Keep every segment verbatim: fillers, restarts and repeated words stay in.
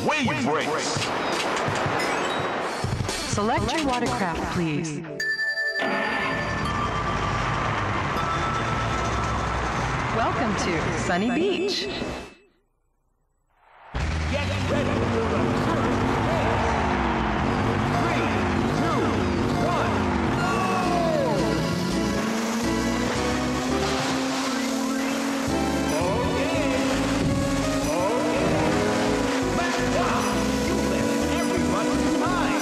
Wave Race. Select your watercraft, please. Welcome to Sunny Beach. Get ready for the first race. Three, two, one, go! Okay. Okay. Let's go. You left everyone behind.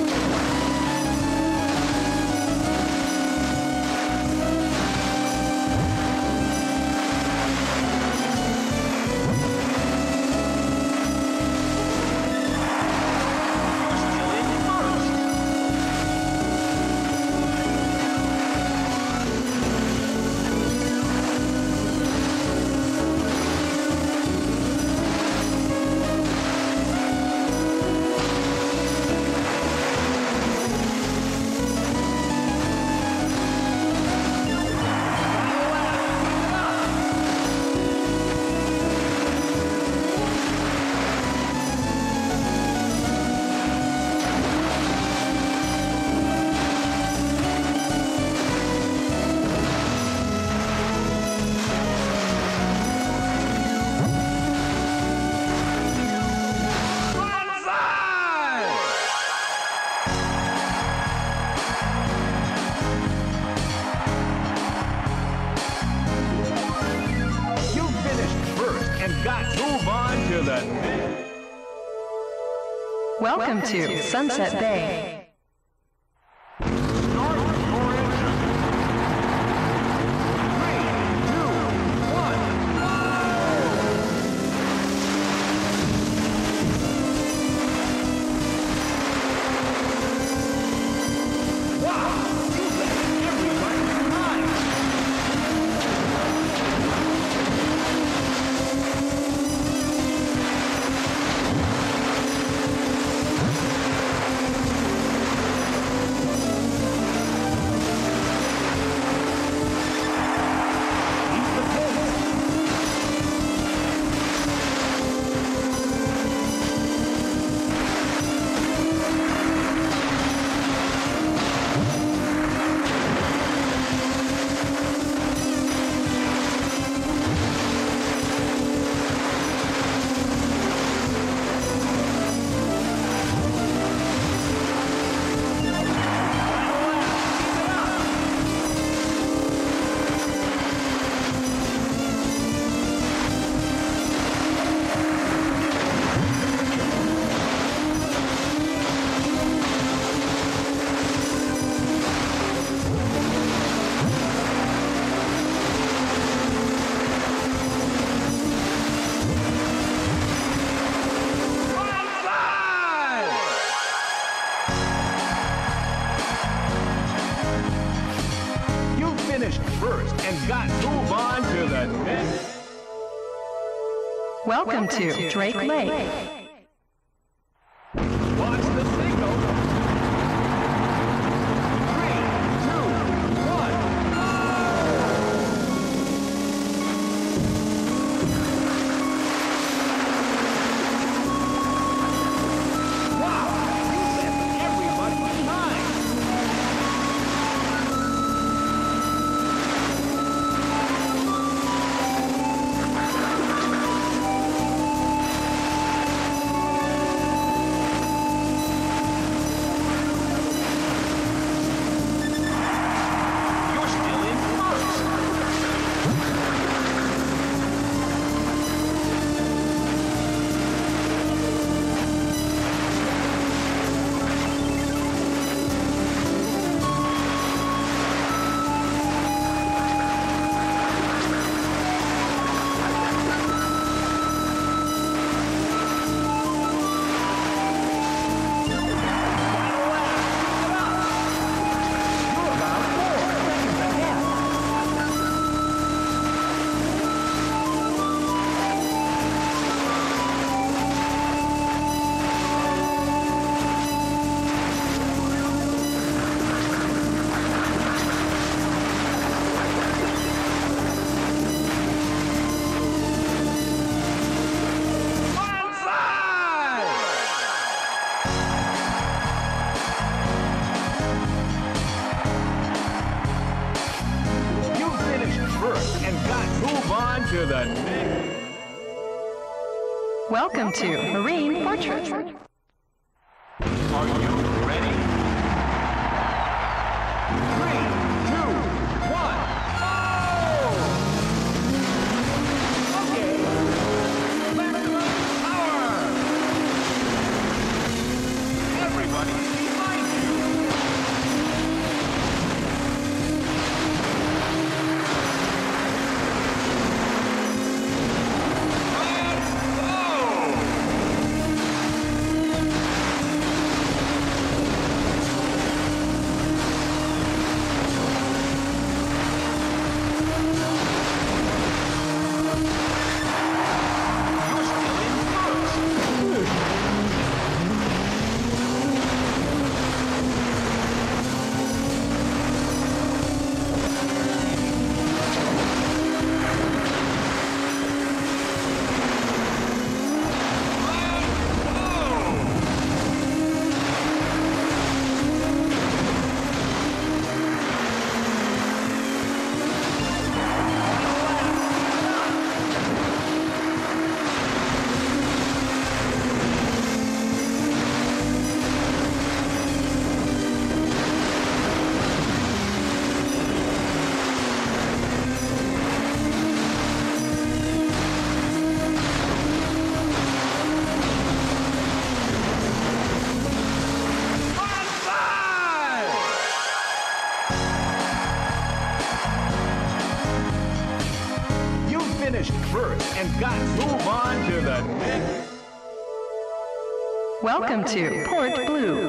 Welcome to Sunset Bay. Welcome to Drake Lake. Watch the signal. Three, two, one, wow, you left everybody behind. on to the next. Welcome to Marine Fortress. Are you ready? Three, two, one, oh! Okay. Maximum power! Everybody behind you! Finished first and got move on to the next. Welcome to Port Blue.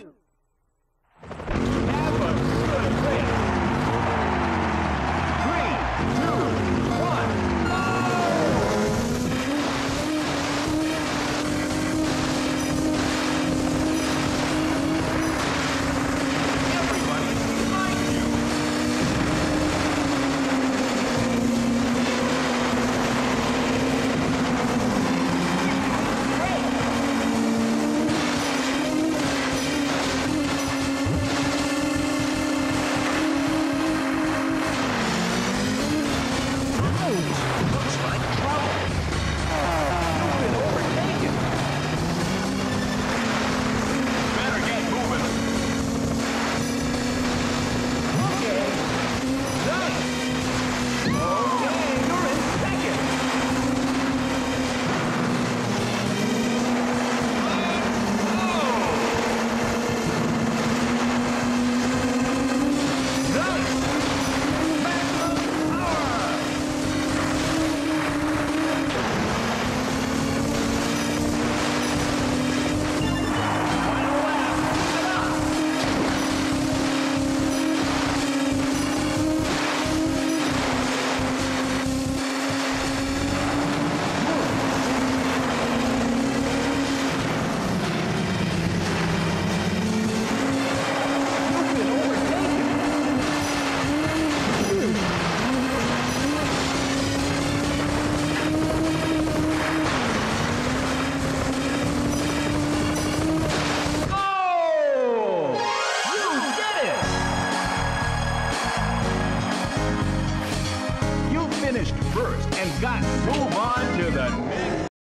Have a good race. Three, two, one, Everybody behind you. Looks like trouble. You've been overtaken. Better get moving. Okay. Nice. Okay, you're in second. Nice. Maximum power. Finished first and got move on to the